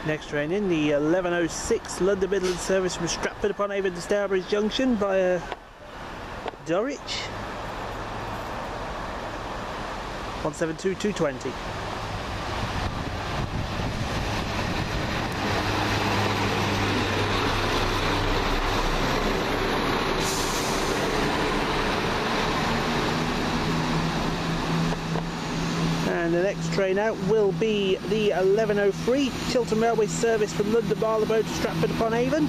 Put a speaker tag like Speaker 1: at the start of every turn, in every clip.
Speaker 1: Next train in, the 11:06 London Midland service from Stratford-Upon-Avon to Stourbridge Junction via Dulwich. 172-220. And the next train out will be the 11:03 Chiltern Railway service from London Marylebone to Stratford-Upon-Avon.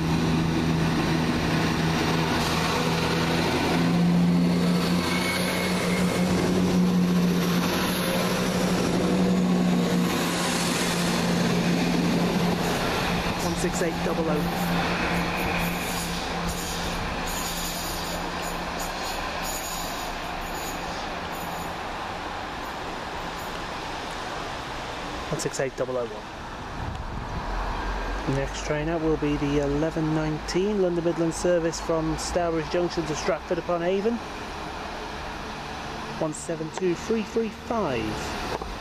Speaker 1: Next train out will be the 11:19 London Midland service from Stourbridge Junction to Stratford-Upon-Avon. 172-335.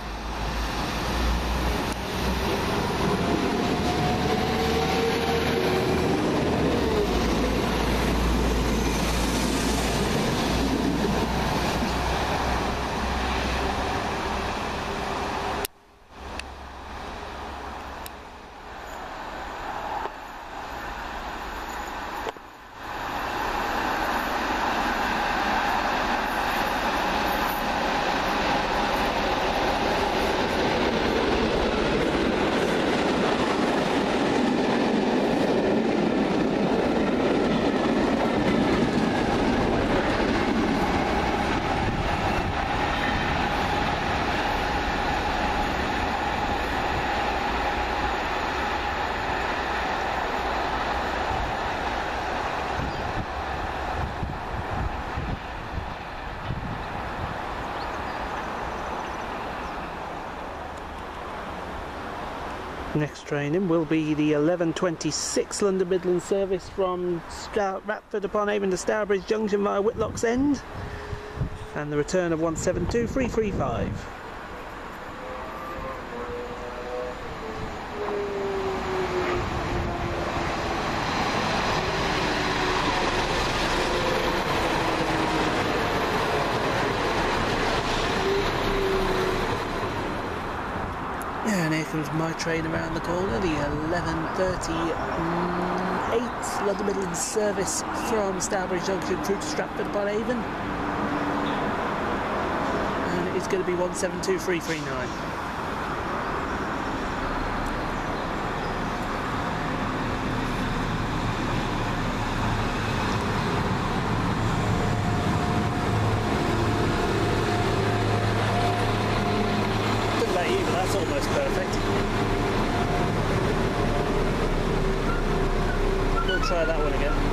Speaker 1: Next train in will be the 11:26 London Midland service from Stratford-Upon-Avon to Stourbridge Junction via Whitlock's End, and the return of 172-335. And here comes my train around the corner, the 11:38 London Midland service from Stourbridge Junction through to Stratford-Upon-Avon. And it's going to be 172-339. That's almost perfect. We'll try that one again.